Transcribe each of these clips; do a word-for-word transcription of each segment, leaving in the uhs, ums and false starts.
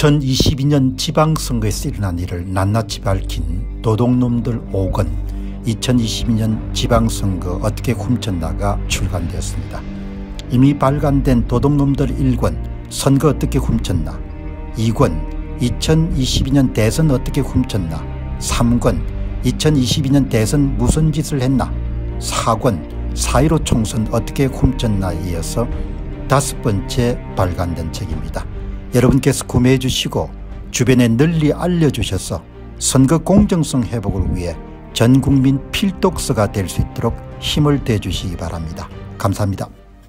이천이십이 년 지방선거에서 일어난 일을 낱낱이 밝힌 도둑놈들 오 권 이천이십이 년 지방선거 어떻게 훔쳤나가 출간되었습니다. 이미 발간된 도둑놈들 일 권 선거 어떻게 훔쳤나, 이 권 이천이십이 년 대선 어떻게 훔쳤나, 삼 권 이천이십이 년 대선 무슨 짓을 했나, 사 권 사 일오 총선 어떻게 훔쳤나에 이어서 다섯 번째 발간된 책입니다. 여러분께서 구매해 주시고 주변에 널리 알려주셔서 선거 공정성 회복을 위해 전국민 필독서가 될 수 있도록 힘을 대주시기 바랍니다. 감사합니다.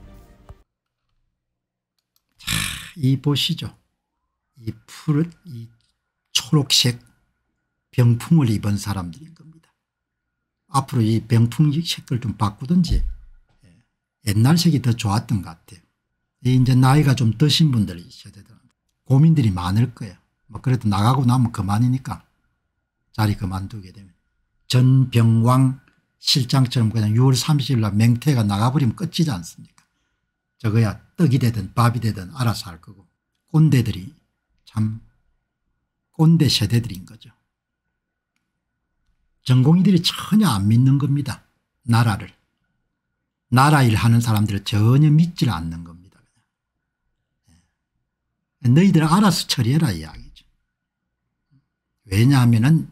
자, 이 보시죠. 이 푸른 이 초록색 병풍을 입은 사람들인 겁니다. 앞으로 이 병풍 색을 좀 바꾸든지 옛날 색이 더 좋았던 것 같아요. 이제 나이가 좀 드신 분들이 있어야 되더라고요. 고민들이 많을 거예요. 뭐 그래도 나가고 나면 그만이니까 자리 그만두게 되면 전병왕 실장처럼 그냥 유월 삼십일 날 맹태가 나가버리면 끝이지 않습니까? 저거야 떡이 되든 밥이 되든 알아서 할 거고, 꼰대들이 참 꼰대 세대들인 거죠. 전공의들이 전혀 안 믿는 겁니다. 나라를. 나라 일 하는 사람들을 전혀 믿질 않는 겁니다. 너희들 알아서 처리해라 이야기죠. 왜냐하면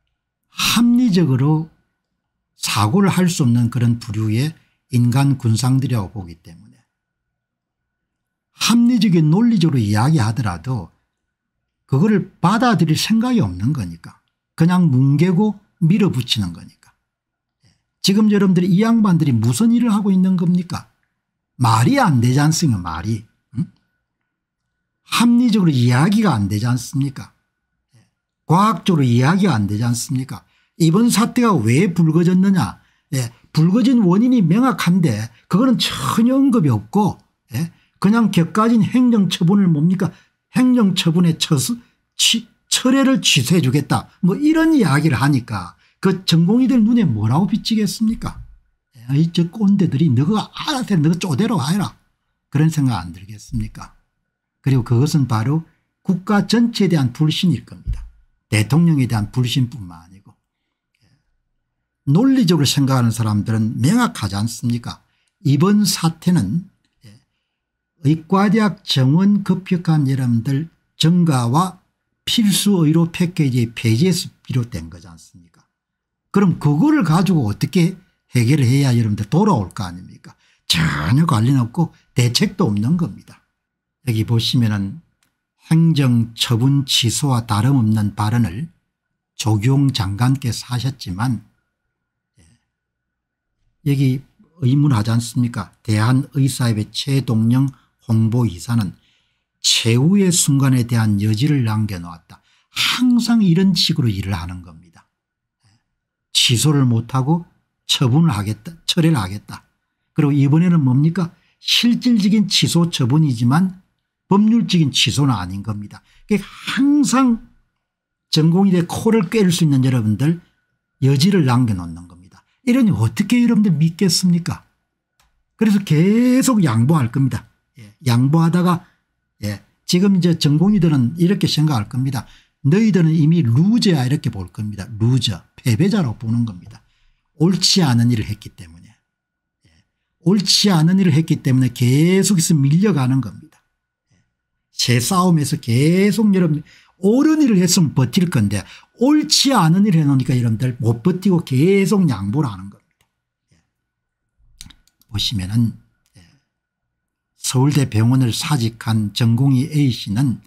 합리적으로 사고를 할 수 없는 그런 부류의 인간 군상들이라고 보기 때문에 합리적인 논리적으로 이야기하더라도 그거를 받아들일 생각이 없는 거니까 그냥 뭉개고 밀어붙이는 거니까. 지금 여러분들이 이 양반들이 무슨 일을 하고 있는 겁니까? 말이 안 되지 않습니까? 말이. 응? 합리적으로 이야기가 안 되지 않습니까? 과학적으로 이야기가 안 되지 않습니까? 이번 사태가 왜 불거졌느냐. 예, 불거진 원인이 명확한데 그거는 전혀 언급이 없고, 예, 그냥 격가진 행정처분을 뭡니까? 행정처분에 처수, 취, 철회를 취소해 주겠다 뭐 이런 이야기를 하니까 그 전공의들 눈에 뭐라고 비치겠습니까? 이 저 꼰대들이 너가 알아서 너가 쪼대로 해라 그런 생각 안 들겠습니까? 그리고 그것은 바로 국가 전체에 대한 불신일 겁니다. 대통령에 대한 불신뿐만 아니고. 논리적으로 생각하는 사람들은 명확하지 않습니까? 이번 사태는 의과대학 정원 급격한 여러분들 증가와 필수 의료 패키지 폐지에서 비롯된 거지 않습니까? 그럼 그거를 가지고 어떻게 해결을 해야 여러분들 돌아올 거 아닙니까? 전혀 관련 없고 대책도 없는 겁니다. 여기 보시면은 행정처분 취소와 다름없는 발언을 조경 장관께서 하셨지만 여기 의문하지 않습니까? 대한의사협회 최동영 홍보이사는 최후의 순간에 대한 여지를 남겨놓았다. 항상 이런 식으로 일을 하는 겁니다. 취소를 못하고 처분을 하겠다. 철회를 하겠다. 그리고 이번에는 뭡니까? 실질적인 취소 처분이지만 법률적인 취소는 아닌 겁니다. 항상 전공의대 코를 꿰를 수 있는 여러분들 여지를 남겨놓는 겁니다. 이러니 어떻게 여러분들 믿겠습니까? 그래서 계속 양보할 겁니다. 양보하다가 예, 지금 이제 전공의들은 이렇게 생각할 겁니다. 너희들은 이미 루저야 이렇게 볼 겁니다. 루저, 패배자라고 보는 겁니다. 옳지 않은 일을 했기 때문에. 예, 옳지 않은 일을 했기 때문에 계속해서 밀려가는 겁니다. 예, 새 싸움에서 계속 여러분 옳은 일을 했으면 버틸 건데 옳지 않은 일을 해놓으니까 여러분들 못 버티고 계속 양보를 하는 겁니다. 예, 보시면은 서울대 병원을 사직한 전공의 A씨는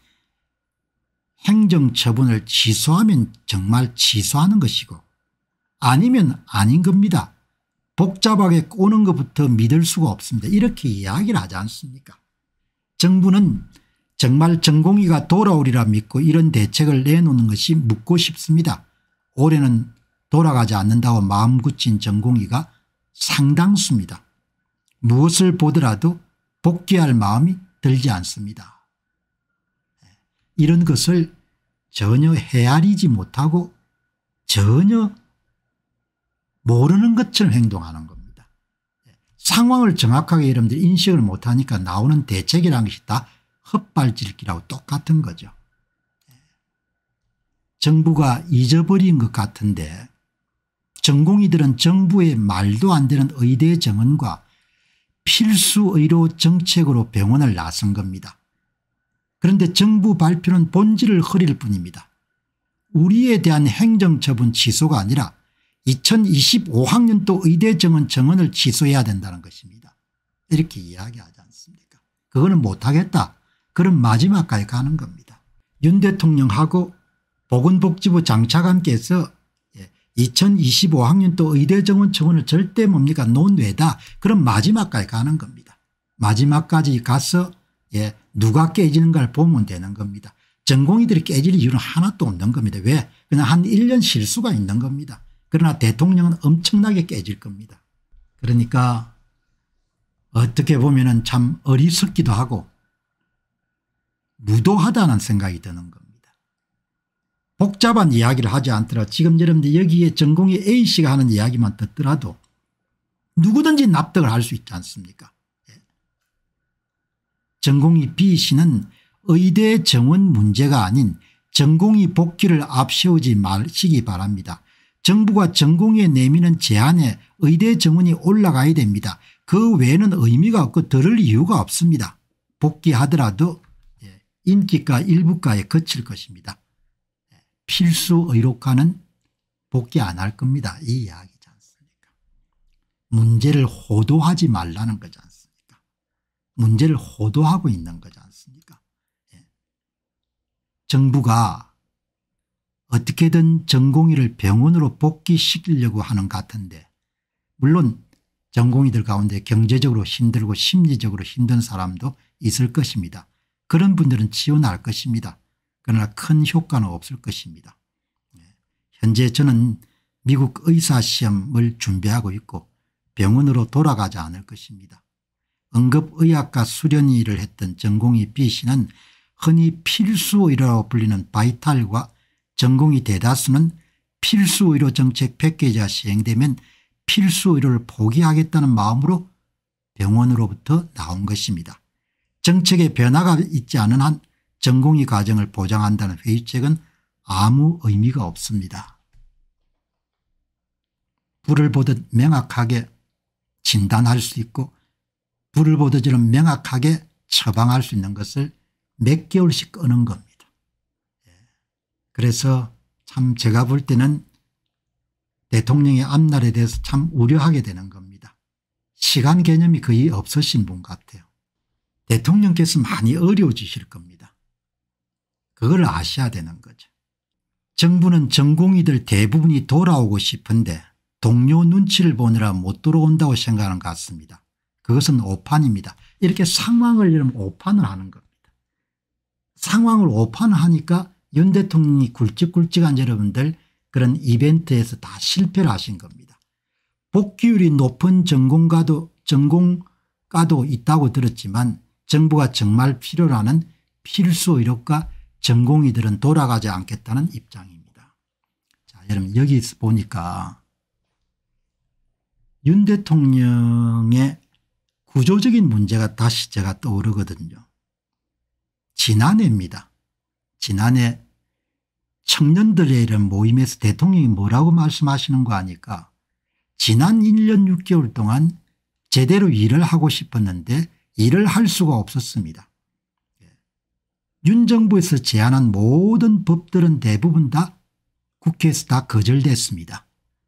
행정처분을 취소하면 정말 취소하는 것이고 아니면 아닌 겁니다. 복잡하게 꼬는 것부터 믿을 수가 없습니다. 이렇게 이야기를 하지 않습니까? 정부는 정말 전공의가 돌아오리라 믿고 이런 대책을 내놓는 것이 묻고 싶습니다. 올해는 돌아가지 않는다고 마음 굳힌 전공의가 상당수입니다. 무엇을 보더라도 복귀할 마음이 들지 않습니다. 이런 것을 전혀 헤아리지 못하고 전혀 모르는 것처럼 행동하는 겁니다. 상황을 정확하게 여러분들 인식을 못하니까 나오는 대책이라는 것이 다 헛발질기라고 똑같은 거죠. 정부가 잊어버린 것 같은데 전공의들은 정부의 말도 안 되는 의대 정원과 필수 의료 정책으로 병원을 나선 겁니다. 그런데 정부 발표는 본질을 흐릴 뿐입니다. 우리에 대한 행정처분 취소가 아니라 이천이십오 학년도 의대 정원 정원을 취소해야 된다는 것입니다. 이렇게 이야기하지 않습니까? 그거는 못하겠다. 그럼 마지막까지 가는 겁니다. 윤 대통령하고 보건복지부 장차관께서 이천이십오 학년도 의대 정원 청원을 절대 뭡니까 논외다. 그럼 마지막까지 가는 겁니다. 마지막까지 가서 예, 누가 깨지는가를 보면 되는 겁니다. 전공의들이 깨질 이유는 하나도 없는 겁니다. 왜? 그냥 한 일 년 실수가 있는 겁니다. 그러나 대통령은 엄청나게 깨질 겁니다. 그러니까 어떻게 보면 참 어리석기도 하고 무도하다는 생각이 드는 겁니다. 복잡한 이야기를 하지 않더라도 지금 여러분들 여기에 전공의 A씨가 하는 이야기만 듣더라도 누구든지 납득을 할 수 있지 않습니까? 전공의 B씨는 의대 정원 문제가 아닌 전공의 복귀를 앞세우지 마시기 바랍니다. 정부가 전공의에 내미는 제한에 의대 정원이 올라가야 됩니다. 그 외에는 의미가 없고 들을 이유가 없습니다. 복귀하더라도 인기가 일부가에 그칠 것입니다. 필수 의료과는 복귀 안 할 겁니다. 이 이야기지 않습니까? 문제를 호도하지 말라는 거지 않습니까? 문제를 호도하고 있는 거지 않습니까? 예. 정부가 어떻게든 전공의를 병원으로 복귀시키려고 하는 것 같은데 물론 전공의들 가운데 경제적으로 힘들고 심리적으로 힘든 사람도 있을 것입니다. 그런 분들은 지원할 것입니다. 그러나 큰 효과는 없을 것입니다. 현재 저는 미국 의사시험을 준비하고 있고 병원으로 돌아가지 않을 것입니다. 응급의학과 수련의를 했던 전공의 B씨는 흔히 필수의료라고 불리는 바이탈과 전공의 대다수는 필수의료 정책 패키지가 시행되면 필수의료를 포기하겠다는 마음으로 병원으로부터 나온 것입니다. 정책에 변화가 있지 않은 한 전공의 과정을 보장한다는 회의책은 아무 의미가 없습니다. 불을 보듯 명확하게 진단할 수 있고 불을 보듯처럼 명확하게 처방할 수 있는 것을 몇 개월씩 끄는 겁니다. 그래서 참 제가 볼 때는 대통령의 앞날에 대해서 참 우려하게 되는 겁니다. 시간 개념이 거의 없으신 분 같아요. 대통령께서 많이 어려워지실 겁니다. 그걸 아셔야 되는 거죠. 정부는 전공의들 대부분이 돌아오고 싶은데 동료 눈치를 보느라 못 들어온다고 생각하는 것 같습니다. 그것은 오판입니다. 이렇게 상황을 이러면 오판을 하는 겁니다. 상황을 오판을 하니까 윤 대통령이 굵직굵직한 여러분들 그런 이벤트에서 다 실패를 하신 겁니다. 복귀율이 높은 전공가도, 전공가도 있다고 들었지만 정부가 정말 필요로 하는 필수 의료과 전공의들은 돌아가지 않겠다는 입장입니다. 자, 여러분 여기서 보니까 윤 대통령의 구조적인 문제가 다시 제가 떠오르거든요. 지난해입니다. 지난해 청년들의 이런 모임에서 대통령이 뭐라고 말씀하시는 거 아니까 지난 일 년 육 개월 동안 제대로 일을 하고 싶었는데 일을 할 수가 없었습니다. 윤 정부에서 제안한 모든 법들은 대부분 다 국회에서 다 거절됐습니다.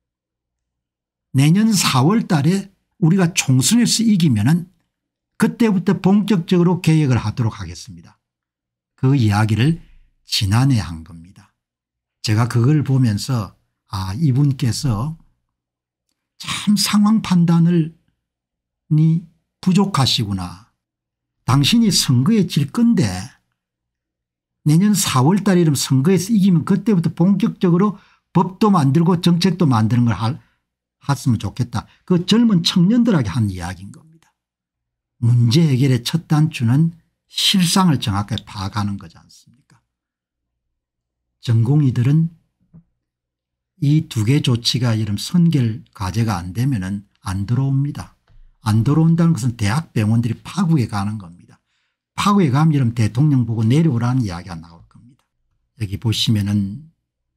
내년 사월 달에 우리가 총선에서 이기면은 그때부터 본격적으로 개혁을 하도록 하겠습니다. 그 이야기를 지난해 한 겁니다. 제가 그걸 보면서 아 이분께서 참 상황 판단을 니 부족하시구나. 당신이 선거에 질 건데 내년 사월 달이면 선거에서 이기면 그때부터 본격적으로 법도 만들고 정책도 만드는 걸 할, 했으면 좋겠다. 그 젊은 청년들에게 한 이야기인 겁니다. 문제 해결의 첫 단추는 실상을 정확하게 파악하는 거지 않습니까? 전공의들은 이 두 개 조치가 이런 선결 과제가 안 되면은 안 들어옵니다. 안 들어온다는 것은 대학 병원들이 파국에 가는 겁니다. 파국에 가면 이런 대통령 보고 내려오라는 이야기가 나올 겁니다. 여기 보시면은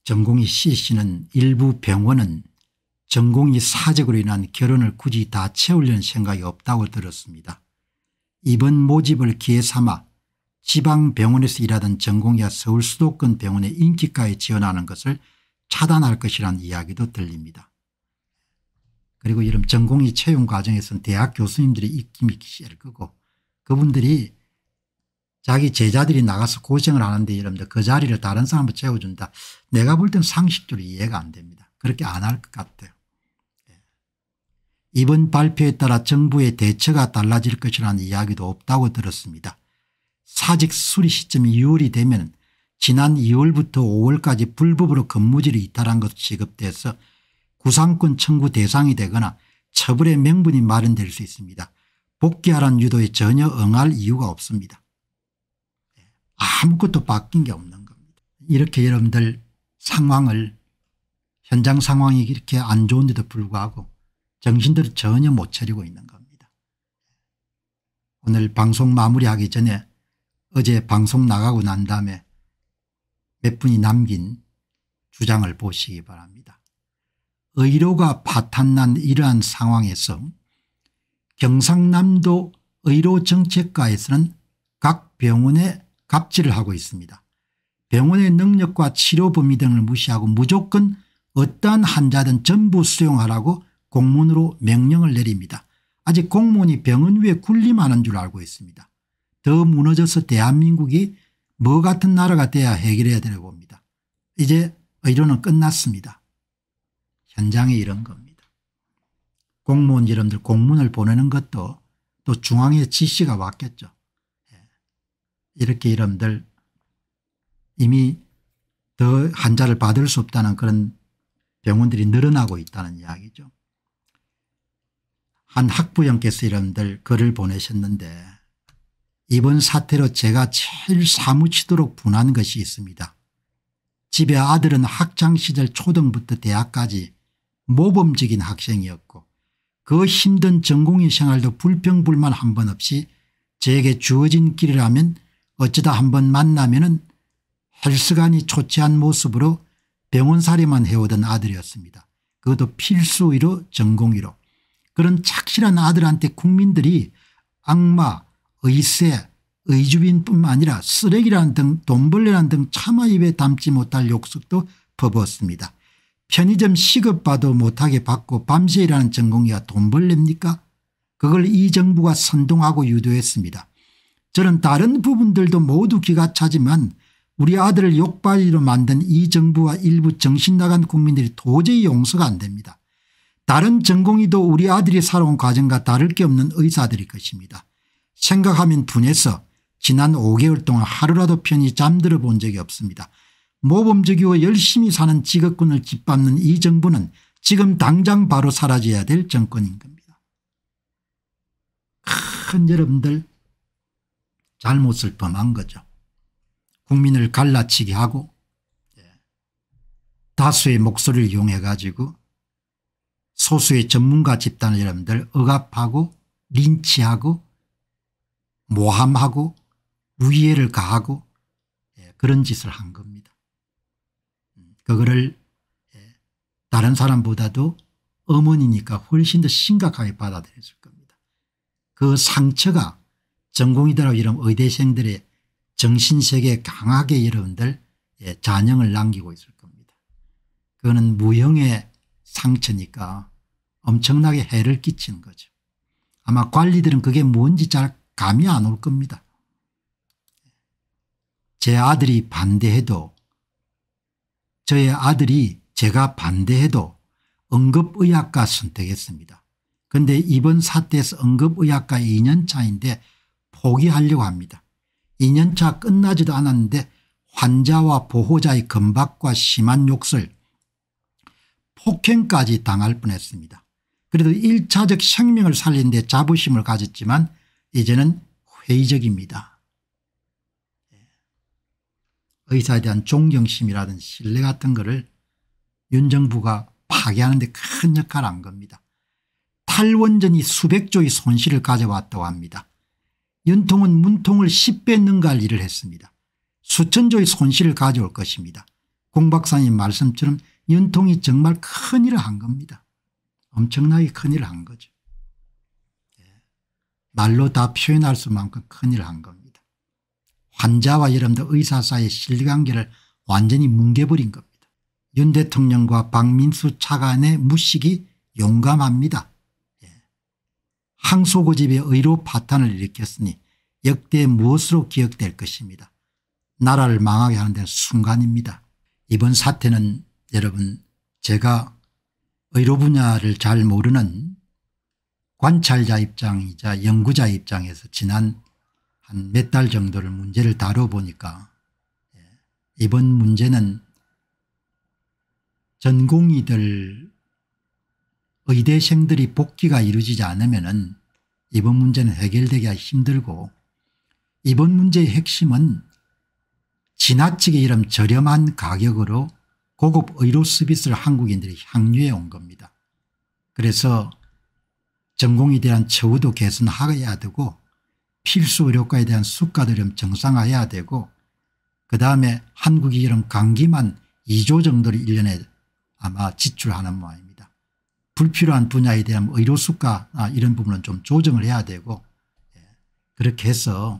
전공의 C씨는 일부 병원은 전공의 사직으로 인한 결혼을 굳이 다 채우려는 생각이 없다고 들었습니다. 이번 모집을 기회 삼아 지방병원에서 일하던 전공의가 서울 수도권 병원의 인기과에 지원하는 것을 차단할 것이라는 이야기도 들립니다. 그리고 이런 전공의 채용 과정에서는 대학 교수님들이 입김이 있을 거고 그분들이 자기 제자들이 나가서 고생을 하는데 여러분들 그 자리를 다른 사람으로 채워준다. 내가 볼 때는 상식적으로 이해가 안 됩니다. 그렇게 안 할 것 같아요. 이번 발표에 따라 정부의 대처가 달라질 것이라는 이야기도 없다고 들었습니다. 사직 수리 시점이 유월이 되면 지난 이월부터 오월까지 불법으로 근무지를 이탈한 것으로 취급돼서 구상권 청구 대상이 되거나 처벌의 명분이 마련될 수 있습니다. 복귀하라는 유도에 전혀 응할 이유가 없습니다. 아무것도 바뀐 게 없는 겁니다. 이렇게 여러분들 상황을 현장 상황이 이렇게 안 좋은데도 불구하고 정신들을 전혀 못 차리고 있는 겁니다. 오늘 방송 마무리하기 전에 어제 방송 나가고 난 다음에 몇 분이 남긴 주장을 보시기 바랍니다. 의료가 파탄난 이러한 상황에서 경상남도 의료정책과에서는 각 병원에 갑질을 하고 있습니다. 병원의 능력과 치료 범위 등을 무시하고 무조건 어떠한 환자든 전부 수용하라고 공문으로 명령을 내립니다. 아직 공무원이 병원 위에 군림하는 줄 알고 있습니다. 더 무너져서 대한민국이 뭐 같은 나라가 돼야 해결해야 되는 봅니다. 이제 의료는 끝났습니다. 현장에 이런 겁니다. 공무원 여러분들 공문을 보내는 것도 또 중앙의 지시가 왔겠죠. 이렇게 여러분들 이미 더 환자를 받을 수 없다는 그런 병원들이 늘어나고 있다는 이야기죠. 한 학부형께서 여러분들 글을 보내셨는데 이번 사태로 제가 제일 사무치도록 분한 것이 있습니다. 집에 아들은 학창시절 초등부터 대학까지 모범적인 학생이었고 그 힘든 전공의 생활도 불평불만 한 번 없이 제게 주어진 길이라면 어쩌다 한번 만나면은 헬스관이 초췌한 모습으로 병원살이만 해오던 아들이었습니다. 그것도 필수의로 전공의로. 그런 착실한 아들한테 국민들이 악마, 의세, 의주빈뿐만 아니라 쓰레기라는 등 돈벌레라는 등 차마 입에 담지 못할 욕설도 퍼부었습니다. 편의점 시급봐도 못하게 받고 밤새 일하는 전공의가 돈벌레입니까? 그걸 이 정부가 선동하고 유도했습니다. 저는 다른 부분들도 모두 기가 차지만 우리 아들을 욕바지로 만든 이 정부와 일부 정신나간 국민들이 도저히 용서가 안 됩니다. 다른 전공의도 우리 아들이 살아온 과정과 다를 게 없는 의사들일 것입니다. 생각하면 분해서 지난 오 개월 동안 하루라도 편히 잠들어 본 적이 없습니다. 모범적이고 열심히 사는 직업군을 짓밟는 이 정부는 지금 당장 바로 사라져야 될 정권인 겁니다. 큰 여러분들 잘못을 범한 거죠. 국민을 갈라치게 하고 다수의 목소리를 이용해 가지고 소수의 전문가 집단을 여러분들 억압하고 린치하고 모함하고 위해를 가하고 그런 짓을 한 겁니다. 그거를 다른 사람보다도 어머니니까 훨씬 더 심각하게 받아들였을 겁니다. 그 상처가 전공의들하고 이런 의대생들의 정신세계에 강하게 여러분들 잔영을 남기고 있을 겁니다. 그거는 무형의 상처니까 엄청나게 해를 끼치는 거죠. 아마 관리들은 그게 뭔지 잘 감이 안 올 겁니다. 제 아들이 반대해도 저의 아들이 제가 반대해도 응급의학과 선택했습니다. 그런데 이번 사태에서 응급의학과 이 년 차인데 포기하려고 합니다. 이 년 차 끝나지도 않았는데 환자와 보호자의 건박과 심한 욕설 폭행까지 당할 뻔했습니다. 그래도 일 차적 생명을 살리는 데 자부심을 가졌지만 이제는 회의적입니다. 의사에 대한 존경심이라든지 신뢰 같은 거를 윤 정부가 파괴하는 데 큰 역할을 한 겁니다. 탈원전이 수백 조의 손실을 가져왔다고 합니다. 윤통은 문통을 십 배 능가할 일을 했습니다. 수천 조의 손실을 가져올 것입니다. 공 박사님 말씀처럼 연통이 정말 큰일을 한 겁니다. 엄청나게 큰일을 한 거죠. 말로 다 표현할 수만큼 큰일을 한 겁니다. 환자와 여러분들 의사 사이의 신뢰관계를 완전히 뭉개버린 겁니다. 윤 대통령과 박민수 차관의 무식이 용감합니다. 예. 항소고집의 의료 파탄을 일으켰으니 역대 무엇으로 기억될 것입니다. 나라를 망하게 하는 데는 순간입니다. 이번 사태는 여러분 제가 의료 분야를 잘 모르는 관찰자 입장이자 연구자 입장에서 지난 한 몇 달 정도를 문제를 다뤄보니까 이번 문제는 전공의들 의대생들이 복귀가 이루어지지 않으면 이번 문제는 해결되기가 힘들고 이번 문제의 핵심은 지나치게 이런 저렴한 가격으로 고급 의료 서비스를 한국인들이 향유해 온 겁니다. 그래서 전공에 대한 처우도 개선해야 되고 필수 의료과에 대한 수가도 좀 정상화해야 되고 그다음에 한국이 이런 감기만 이 조 정도를 일 년에 아마 지출하는 모양입니다. 불필요한 분야에 대한 의료 수가 아, 이런 부분은 좀 조정을 해야 되고 예. 그렇게 해서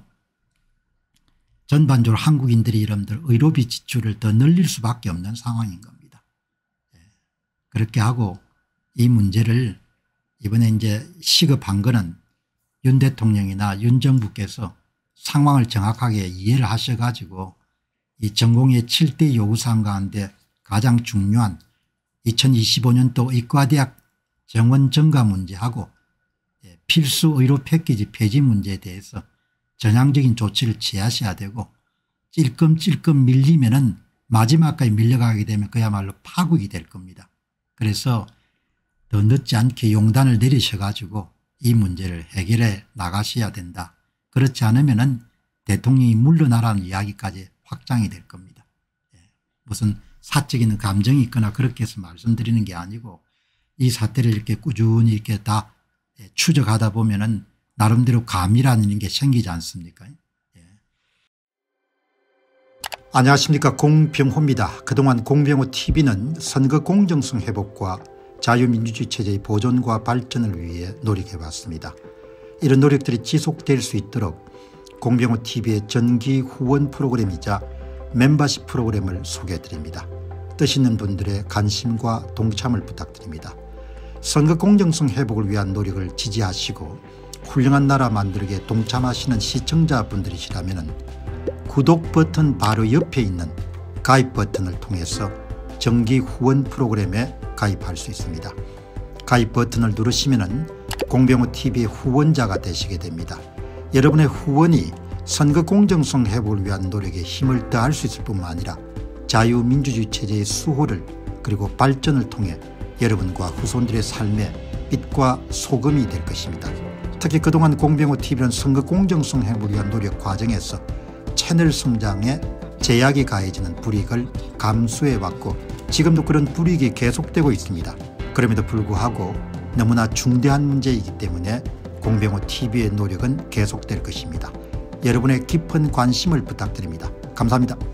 전반적으로 한국인들이 여러분들 의료비 지출을 더 늘릴 수밖에 없는 상황인 겁니다. 예. 그렇게 하고 이 문제를 이번에 이제 시급한 거는 윤 대통령이나 윤 정부께서 상황을 정확하게 이해를 하셔가지고 이 전공의 칠 대 요구사항 가운데 가장 중요한 이천이십오 년도 의과대학 정원 증가 문제하고 필수 의료 패키지 폐지 문제에 대해서 전향적인 조치를 취하셔야 되고 찔끔찔끔 밀리면은 마지막까지 밀려가게 되면 그야말로 파국이 될 겁니다. 그래서 더 늦지 않게 용단을 내리셔 가지고 이 문제를 해결해 나가셔야 된다. 그렇지 않으면은 대통령이 물러나라는 이야기까지 확장이 될 겁니다. 예. 무슨 사적인 감정이 있거나 그렇게 해서 말씀드리는 게 아니고 이 사태를 이렇게 꾸준히 이렇게 다 추적하다 보면은 나름대로 감이라는 게 생기지 않습니까? 예. 안녕하십니까, 공병호입니다. 그동안 공병호 티비는 선거 공정성 회복과 자유민주주의 체제의 보존과 발전을 위해 노력해왔습니다. 이런 노력들이 지속될 수 있도록 공병호 티비의 정기 후원 프로그램이자 멤버십 프로그램을 소개해드립니다. 뜻 있는 분들의 관심과 동참을 부탁드립니다. 선거 공정성 회복을 위한 노력을 지지하시고 훌륭한 나라 만들기에 동참하시는 시청자분들이시라면 구독 버튼 바로 옆에 있는 가입 버튼을 통해서 정기 후원 프로그램에 가입할 수 있습니다. 가입 버튼을 누르시면 공병호 티비의 후원자가 되시게 됩니다. 여러분의 후원이 선거 공정성 회복을 위한 노력에 힘을 더할 수 있을 뿐만 아니라 자유민주주의 체제의 수호를 그리고 발전을 통해 여러분과 후손들의 삶에 빛과 소금이 될 것입니다. 특히 그동안 공병호 티비는 선거 공정성 회복을 위한 노력 과정에서 채널 성장에 제약이 가해지는 불이익을 감수해왔고 지금도 그런 불이익이 계속되고 있습니다. 그럼에도 불구하고 너무나 중대한 문제이기 때문에 공병호 티비의 노력은 계속될 것입니다. 여러분의 깊은 관심을 부탁드립니다. 감사합니다.